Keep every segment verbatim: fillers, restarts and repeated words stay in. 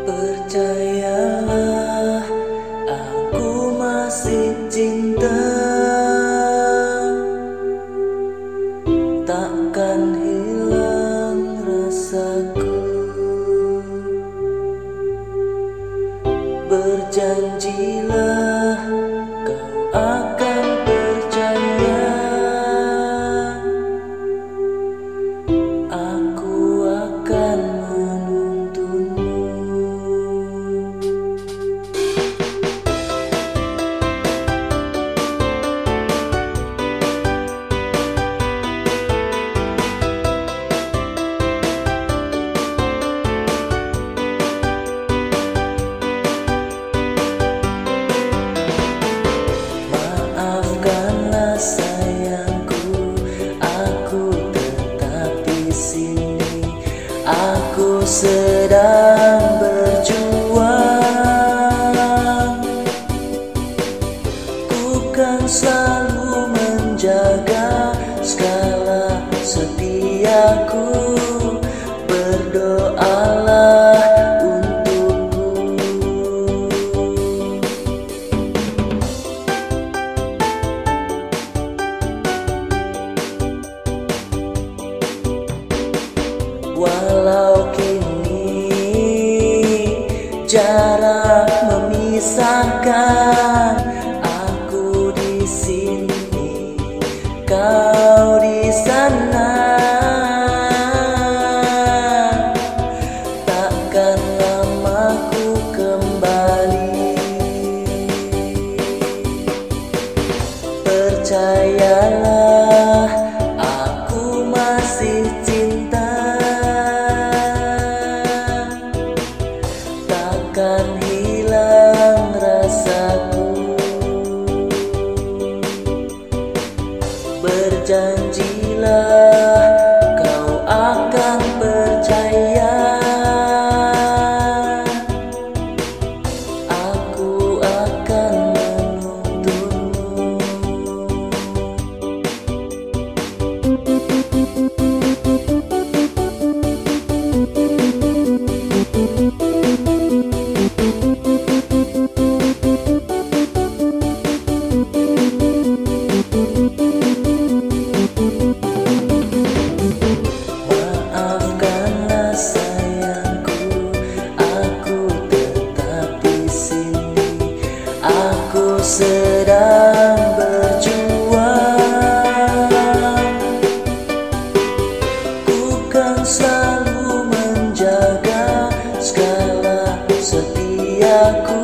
Percayalah, aku masih cinta, takkan hilang rasaku. Berjanjilah, kau akan percaya, aku akan menuntunmu. Maafkanlah sayangku, aku tetap di sini. Aku sedang berjuang, ku kan selalu menjaga segala setiaku. Berdoalah untukku. Walau kini jarak memisahkan, aku di sini, kau di sana. Takkan lama ku kembali. Percayalah, aku masih cinta, takkan hilang rasaku. Berjanjilah, kau akan percaya, aku akan menuntunmu. Maafkanlah sayangku, aku tetap di sini. Aku sedang berjuang, ku kan selalu menjaga segala setiaku.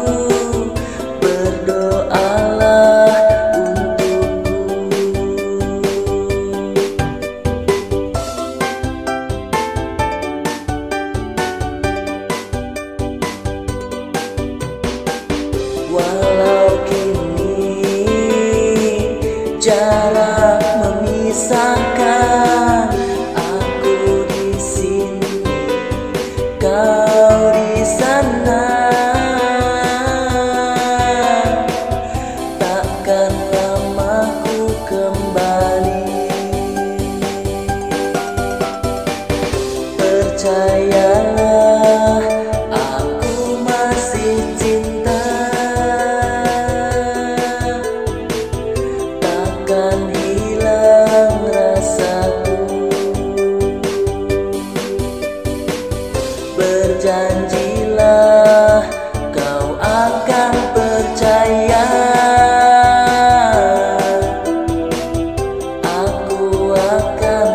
Berdoalah untukku. Walau kini jarak memisahkan, aku di sini, kau di sana. Takkan lama ku kembali. Percayalah, aku masih cinta, takkan hilang rasaku. Berjanjilah, kau akan percaya, aku akan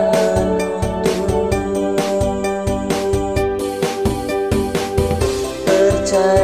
menuntunmu. Percaya